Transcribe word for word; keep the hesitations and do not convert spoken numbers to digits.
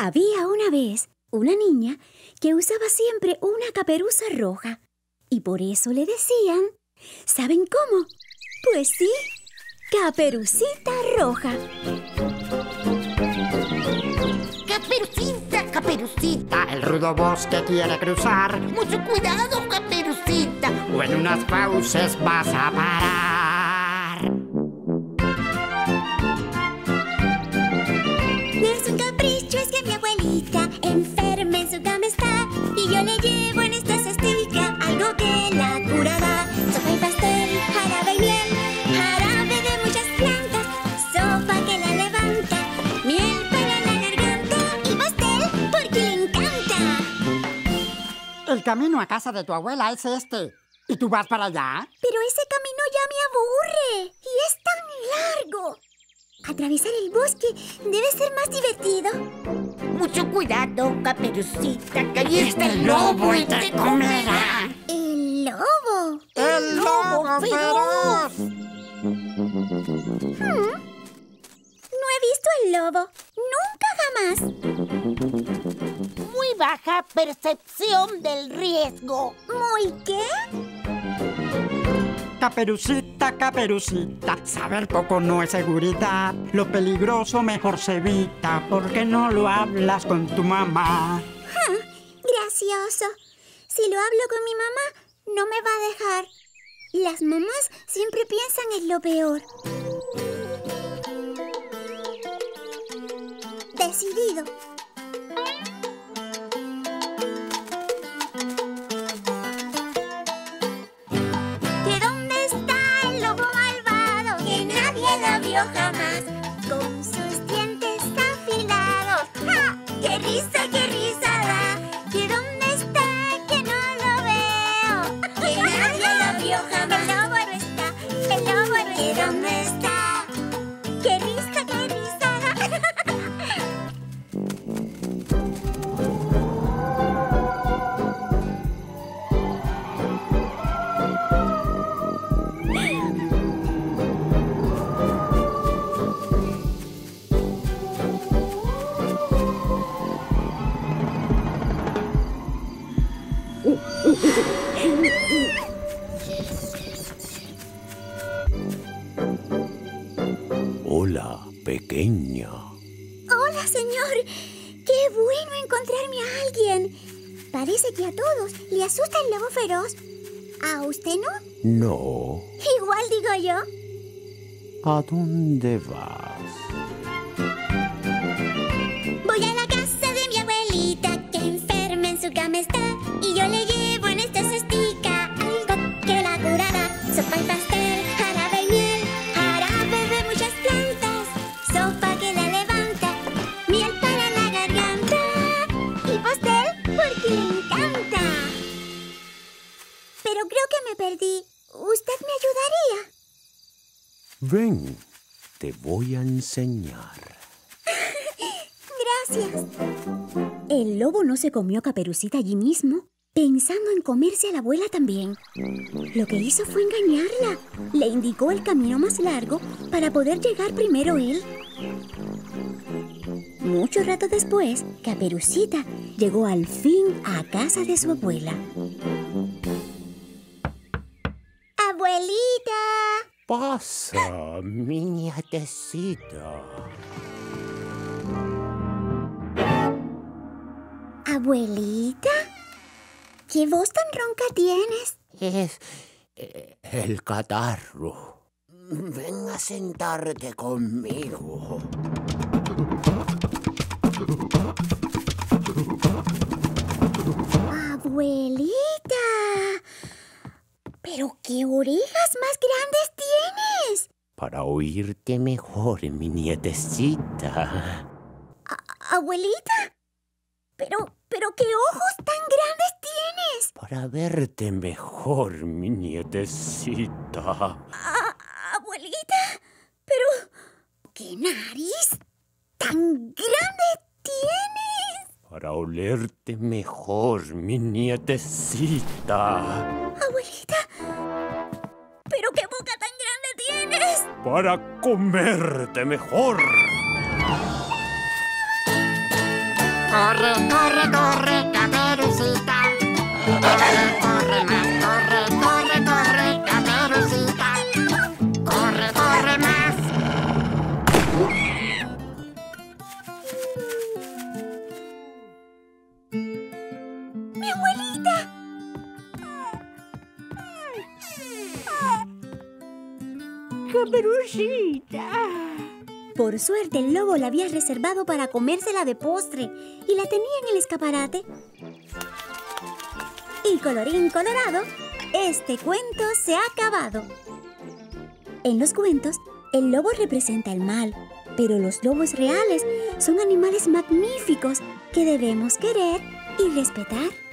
Había una vez una niña que usaba siempre una caperuza roja. Y por eso le decían... ¿Saben cómo? Pues sí, Caperucita Roja. Caperucita, Caperucita, el rudo bosque quiere cruzar. Mucho cuidado, Caperucita, o en unas fauces vas a parar. No es un capricho, es que mi abuelita enferma en su cama está. Y yo le llevo en esta cestica algo que la curará. Sopa y pastel, jarabe y miel, jarabe de muchas plantas, sopa que la levanta, miel para la garganta y pastel porque le encanta. El camino a casa de tu abuela es este. ¿Y tú vas para allá? Pero ese camino ya me aburre y es tan largo. Atravesar el bosque debe ser más divertido. Mucho cuidado, Caperucita, que ahí está el lobo y te comerá. ¿El lobo? ¡El lobo feroz! Hmm. No he visto el lobo. Nunca jamás. Muy baja percepción del riesgo. ¿Muy qué? Caperucita, Caperucita, saber poco no es seguridad. Lo peligroso mejor se evita, porque no lo hablas con tu mamá. Hmm. Gracioso. Si lo hablo con mi mamá, no me va a dejar. Las mamás siempre piensan en lo peor. Decidido. ¿Que dónde está el lobo malvado? Que nadie lo vio jamás. Con sus dientes afilados. ¡Ja! ¡Qué risa, qué risa da! ¿Que dónde está? Que no lo veo. Que nadie lo vio jamás. El lobo no está. El lobo no está. ¿Que dónde está? ¡Qué risa, qué risa da! Hola, pequeña. Hola, señor. Qué bueno encontrarme a alguien. Parece que a todos le asusta el lobo feroz. ¿A usted no? No. Igual digo yo. ¿A dónde vas? Voy a la casa de mi abuelita, que enferma en su cama está. Y yo le llevo en esta cestica algo que la curará. Sopa y pastel, jarabe y miel, jarabe de muchas plantas, sopa que la levanta, miel para la garganta y pastel porque le encanta. Pero creo que me perdí. ¿Usted me ayudaría? Ven, te voy a enseñar. Gracias. El lobo no se comió a Caperucita allí mismo, pensando en comerse a la abuela también. Lo que hizo fue engañarla. Le indicó el camino más largo para poder llegar primero él. Mucho rato después, Caperucita llegó al fin a casa de su abuela. ¡Abuelita! Pasa, mi nietecita. ¿Abuelita? ¿Qué voz tan ronca tienes? Es eh, el catarro. Ven a sentarte conmigo. ¡Abuelita! ¿Pero qué orejas más grandes tienes? Para oírte mejor, mi nietecita. A- ¿Abuelita? ¿Pero, pero qué ojos tan grandes tienes? Para verte mejor, mi nietecita. A- ¿Abuelita? ¿Pero qué nariz tan grande tienes? Para olerte mejor, mi nietecita. Abuelita, ¿pero qué boca tan grande tienes? Para comerte mejor. Corre, corre, corre, Caperucita. Corre, corre más, corre, corre, corre, Caperucita. Corre, corre más. ¡Mi abuelita! Caperucita. Por suerte, el lobo la había reservado para comérsela de postre y la tenía en el escaparate. Y colorín colorado, este cuento se ha acabado. En los cuentos, el lobo representa el mal, pero los lobos reales son animales magníficos que debemos querer y respetar.